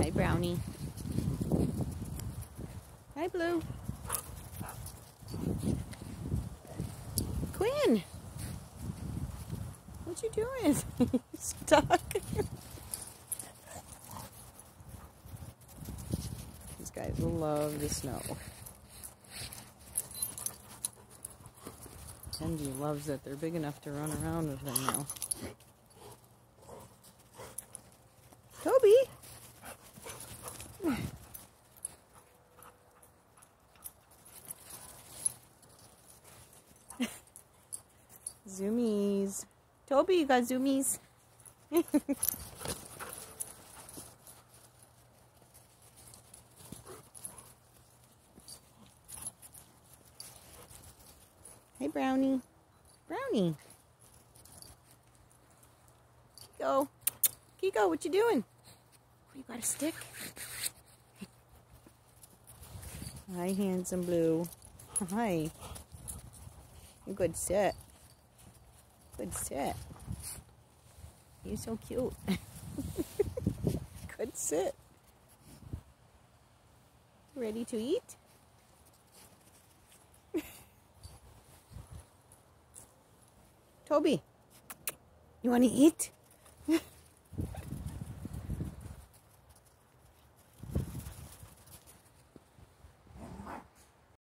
Hi, Brownie. Hi, Blue. Quinn! What you doing? Stuck. These guys love the snow. Kenji loves it. They're big enough to run around with them now. Toby! Zoomies. Toby, you got zoomies. Hey, Brownie. Brownie. Kiko. Kiko, what you doing? Oh, you got a stick? Hi, handsome Blue. Hi. You good sit. Good sit. You're so cute. Good sit. Ready to eat? Toby, you want to eat?